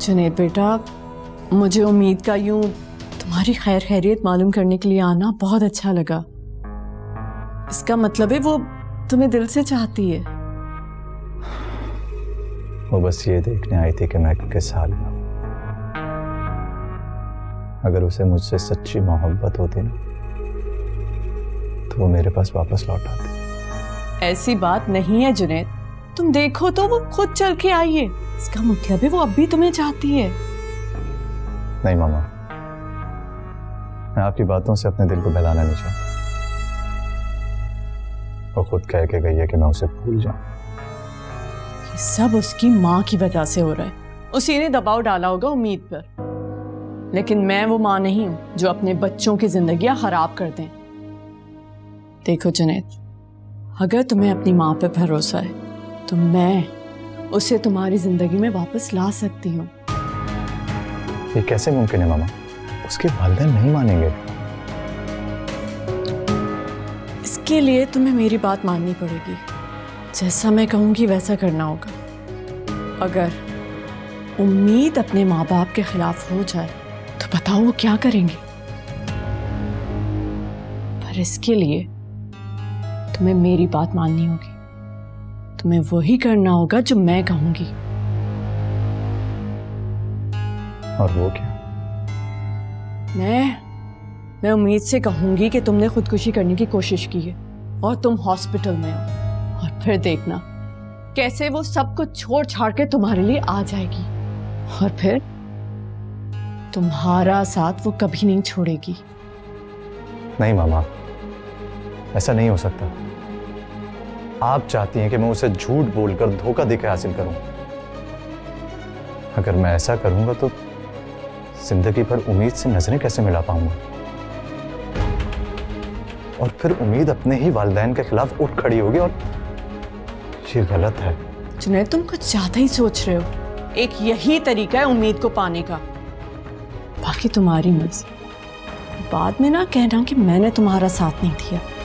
जुनैद बेटा, मुझे उम्मीद का यूं तुम्हारी खैर खैरियत मालूम करने के लिए आना बहुत अच्छा लगा। इसका मतलब है वो तुम्हें दिल से चाहती है। वो बस ये देखने आई थी कि मैं किस हाल में हूं। अगर उसे मुझसे सच्ची मोहब्बत होती ना तो वो मेरे पास वापस लौट आती। ऐसी बात नहीं है जुनैद, तुम देखो तो वो खुद चल के आई है। इसका मतलब है वो अब भी तुम्हें चाहती है। नहीं मामा, मैं आपकी बातों से अपने दिल को बहलाना नहीं चाहता। वो खुद कह के गई है कि मैं उसे भूल जाऊं। ये सब उसकी माँ की वजह से हो रहा है। उसी ने दबाव डाला होगा उम्मीद पर। लेकिन मैं वो माँ नहीं हूं जो अपने बच्चों की जिंदगियां खराब कर दें। देखो जुनैद, अगर तुम्हें अपनी माँ पे भरोसा है तो मैं उसे तुम्हारी जिंदगी में वापस ला सकती हूँ। ये कैसे मुमकिन है मामा? उसके वालिदैन नहीं मानेंगे। इसके लिए तुम्हें मेरी बात माननी पड़ेगी। जैसा मैं कहूंगी वैसा करना होगा। अगर उम्मीद अपने माँ बाप के खिलाफ हो जाए तो बताओ वो क्या करेंगे। पर इसके लिए तुम्हें मेरी बात माननी होगी। तुम्हें वही करना होगा जो मैं कहूंगी। और वो क्या? मैं उम्मीद से कहूंगी कि तुमने खुदकुशी करने की कोशिश की है और तुम हॉस्पिटल में हो। और फिर देखना कैसे वो सब कुछ छोड़ छाड़ के तुम्हारे लिए आ जाएगी। और फिर तुम्हारा साथ वो कभी नहीं छोड़ेगी। नहीं मामा, ऐसा नहीं हो सकता। आप चाहती हैं कि मैं उसे झूठ बोलकर धोखा देकर हासिल करूं। अगर मैं ऐसा करूंगा तो जिंदगी भर उम्मीद से नजरें कैसे मिला पाऊंगा? और फिर उम्मीद अपने ही वालिदैन के खिलाफ उठ खड़ी होगी और ये गलत है। जुनैद, तुम कुछ ज्यादा ही सोच रहे हो। एक यही तरीका है उम्मीद को पाने का। बाकी तुम्हारी मर्जी। बाद में ना कहना कि मैंने तुम्हारा साथ नहीं दिया।